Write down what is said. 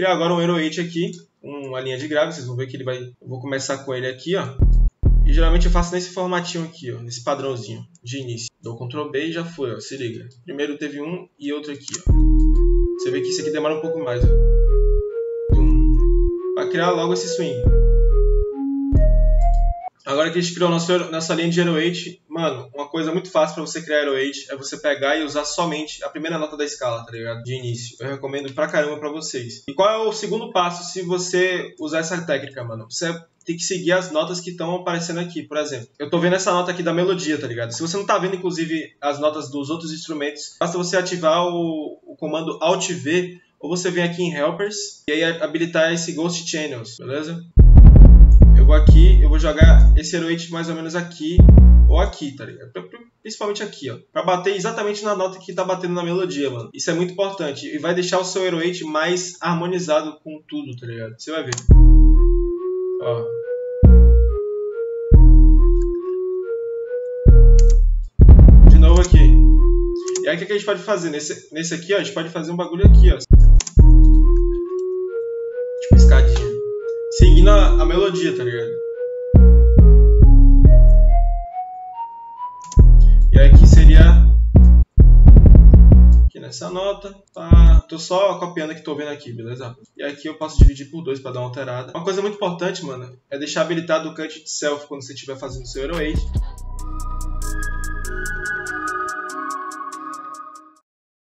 criar agora um Hero 8 aqui, uma linha de grave, vocês vão ver que ele vai... Eu vou começar com ele aqui, ó. E geralmente eu faço nesse formatinho aqui, ó, nesse padrãozinho de início. Dou Ctrl B e já foi, ó, se liga. Primeiro teve um e outro aqui, ó. Você vê que isso aqui demora um pouco mais, ó. Pra criar logo esse swing. Agora que a gente criou nossa linha de Hero 8, mano, uma coisa muito fácil pra você criar Hero 8 é você pegar e usar somente a primeira nota da escala, tá ligado? De início. Eu recomendo pra caramba pra vocês. E qual é o segundo passo se você usar essa técnica, mano? Você tem que seguir as notas que estão aparecendo aqui, por exemplo. Eu tô vendo essa nota aqui da melodia, tá ligado? Se você não tá vendo, inclusive, as notas dos outros instrumentos, basta você ativar o comando Alt-V, ou você vem aqui em Helpers, e aí habilitar esse Ghost Channels, beleza? Eu vou aqui, eu vou jogar esse Hero 8 mais ou menos aqui, ou aqui, tá ligado? Principalmente aqui, ó. Pra bater exatamente na nota que tá batendo na melodia, mano. Isso é muito importante, e vai deixar o seu Hero 8 mais harmonizado com tudo, tá ligado? Você vai ver. Ó. De novo aqui. E aí o que a gente pode fazer? Nesse aqui, ó, a gente pode fazer um bagulho aqui, ó. Tipo escadinha. Seguindo a melodia, tá ligado? E aí aqui seria... Aqui nessa nota. Tá. Tô só copiando o que tô vendo aqui, beleza? E aqui eu posso dividir por 2 para dar uma alterada. Uma coisa muito importante, mano, é deixar habilitado o Cut Itself quando você estiver fazendo o seu Hero 8.